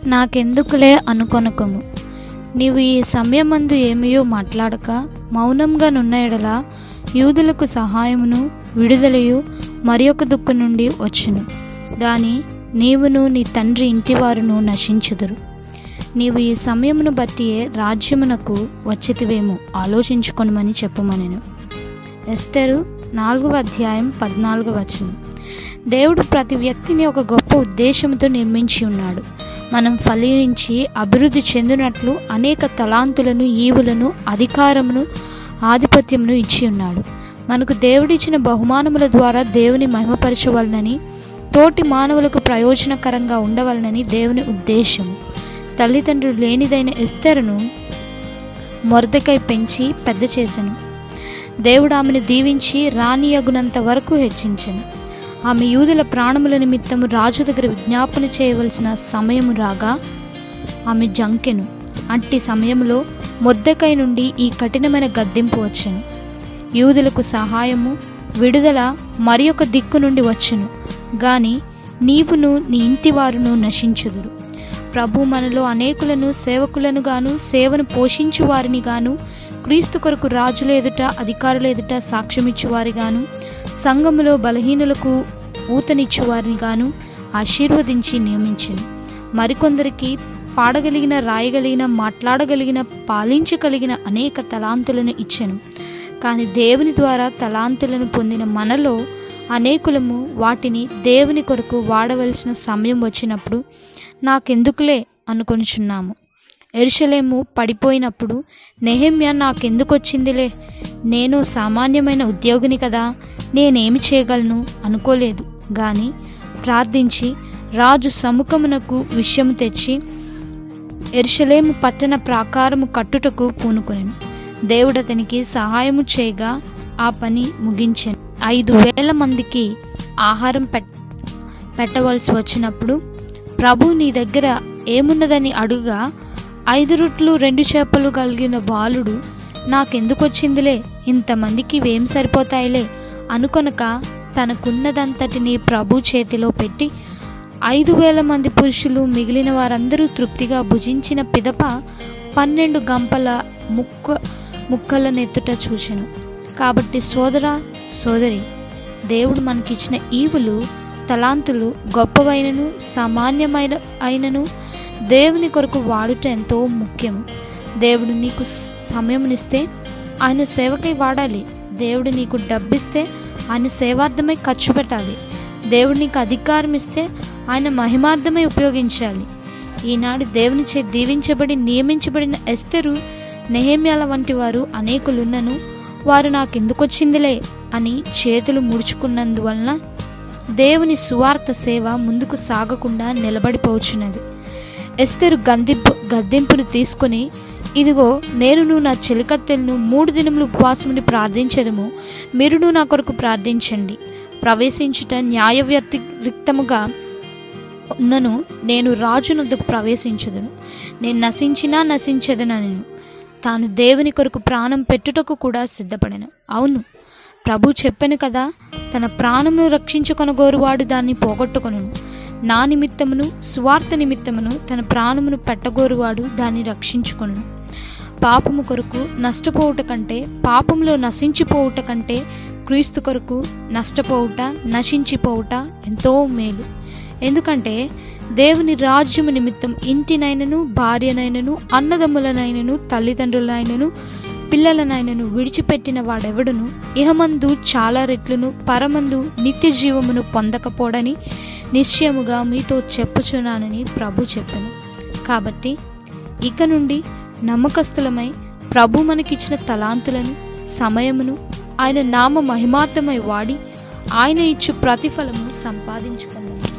నాకెందుకులే అనుకొనకము. నీవు ఈ సమయమందు ఏమియో మాట్లాడక మౌనంగా నున్న ఎడల యూదులకు సహాయమును విడుదలయు మరి ఒక దుఃఖ నుండి వచ్చును. గాని నీవును నీ తండ్రి ఇంటివారును నశించుదురు. నీవు ఈ సమయమును బట్టియే రాజ్యమునకు వచ్చితివేమో ఆలోచించుకొనమని చెప్పుమనెను. ఎస్తెరు 4వ అధ్యాయం 14వ వచనం. దేవుడు ప్రతి వ్యక్తిని ఒక గొప్ప ఉద్దేశంతో నిర్మించి ఉన్నాడు. మనం ఫలించి అభివృద్ధి చెందినట్లు అనేక తలాంతులను, ఈవులను, అధికారమును, ఆధిపత్యమును ఇచ్చి ఉన్నాడు. మనకు దేవుడిచ్చిన బహుమానముల ద్వారా దేవుని మహిమపరచవలనని, తోటి మానవులకు ప్రయోజనకరంగా ఉండవలనని దేవుని ఉద్దేశము. తల్లిదండ్రులు లేనిదైన ఎస్తెరును మొర్దెకై పెంచి పెద్ద చేసెను. దేవుడు ఆమెను దీవించి రాణియగునంత వరకు హెచ్చించెను. ఆమె యూదుల ప్రాణముల నిమిత్తము రాజు దగ్గర విజ్ఞాపన చేయవలసిన సమయము రాగా ఆమె జంకెను. అట్టి సమయంలో మొర్దెకై నుండి ఈ కఠినమైన గద్దింపు వచ్చెను. యూదులకు సహాయము, విడుదల మరి ఒక దిక్కు నుండి వచ్చెను. గాని నీవును నీ ఇంటివారును నశించుదురు. ప్రభు మనలో అనేకులను సేవకులను గాను, సేవను పోషించు వారిని గాను, క్రీస్తు కొరకు రాజుల ఎదుట, అధికారుల ఎదుట సాక్ష్యమిచ్చువారి గాను, సంఘములో బలహీనులకు ఊతనిచ్చువారిని గాను ఆశీర్వదించి నియమించెను. మరికొందరికి పాడగలిగిన, రాయగలిగిన, మాట్లాడగలిగిన, పాలించగలిగిన అనేక తలాంతులను ఇచ్చెను. కానీ దేవుని ద్వారా తలాంతులను పొందిన మనలో అనేకులము వాటిని దేవుని కొరకు వాడవలసిన సమయం వచ్చినప్పుడు నాకెందుకులే అనుకొనుచున్నాము. యెరూషలేము పడిపోయినప్పుడు నెహెమ్యా నాకెందుకొచ్చిందిలే, నేను సామాన్యమైన ఉద్యోగిని కదా, నేనేమి చేయగలను అనుకోలేదు. గాని ప్రార్థించి రాజు సముఖమునకు విషయము తెచ్చి యెరూషలేము పట్టణ ప్రాకారము కట్టుటకు పూనుకొనెను. దేవుడు అతనికి సహాయము చేయగా ఆ పని ముగించెను. 5,000 మందికి ఆహారం పెట్టవలసి వచ్చినప్పుడు ప్రభు నీ దగ్గర ఏమున్నదని అడుగా 5 రొట్టెలు 2 చేపలు కలిగిన బాలుడు నాకెందుకొచ్చిందిలే, ఇంతమందికి వేం సరిపోతాయిలే అనుకొనక తనకున్నదంతటిని ప్రభు చేతిలో పెట్టి 5,000 మంది పురుషులు మిగిలిన వారందరూ తృప్తిగా భుజించిన పిదప 12 గంపల ముక్కల నెత్తుట చూచెను. కాబట్టి సోదరా సోదరి, దేవుడు మనకిచ్చిన ఈవులు, తలాంతులు గొప్పవైనను సామాన్యమైన అయినను దేవుని కొరకు వాడుట ఎంతో ముఖ్యము. దేవుడు నీకు సమయమునిస్తే ఆయన సేవకై వాడాలి. దేవుడు నీకు డబ్బిస్తే ఆయన సేవార్థమై ఖర్చు పెట్టాలి. దేవుడు నీకు అధికారం ఇస్తే ఆయన మహిమార్థమై ఉపయోగించాలి. ఈనాడు దేవునిచే దీవించబడి నియమించబడిన ఎస్తెరు, నెహెమ్యాల వంటి వారు అనేకులున్నను వారు నాకెందుకొచ్చిందిలే అని చేతులు ముడుచుకున్నందువలన దేవుని సువార్త సేవ ముందుకు సాగకుండా నిలబడిపోచున్నది. ఎస్తెరు గద్దింపును తీసుకుని, ఇదిగో నేనును నా చెలికత్తెలను 3 దినములు ఉపవాసముని ప్రార్థించెదము, మీరును నా కొరకు ప్రార్థించండి. ప్రవేశించుట న్యాయ వ్యతిరిక్తముగా ఉన్నను నేను రాజునొద్దకు ప్రవేశించదును, నేను నశించినా నశించదనను. తాను దేవుని కొరకు ప్రాణం పెట్టుటకు కూడా సిద్ధపడెను. అవును, ప్రభు చెప్పెను కదా, తన ప్రాణమును రక్షించుకొనగోరువాడు దాన్ని పోగొట్టుకొనును. నా నిమిత్తమును సువార్త నిమిత్తమును తన ప్రాణమును పెట్టగోరువాడు దాన్ని రక్షించుకొనును. పాపము కొరకు నష్టపోవుట కంటే, పాపములో నశించిపోవుట కంటే క్రీస్తు కొరకు నష్టపోవుట, నశించిపోవుట ఎంతో మేలు. ఎందుకంటే దేవుని రాజ్యము నిమిత్తం ఇంటినైనను, భార్యనైనను, అన్నదమ్ములనైనను, తల్లిదండ్రులనైనను, పిల్లలనైనను విడిచిపెట్టిన వాడెవడును ఇహమందు చాలా రెట్లును పరమందు నిత్య జీవమును పొందకపోడని నిశ్చయముగా మీతో చెప్పుచున్నానని ప్రభు చెప్పెను. కాబట్టి ఇక నుండి నమ్మకస్తులమై ప్రభు మనకిచ్చిన తలాంతులను, సమయమును ఆయన నామ మహిమార్థమై వాడి ఆయన ఇచ్చు ప్రతిఫలము సంపాదించుకుందాం.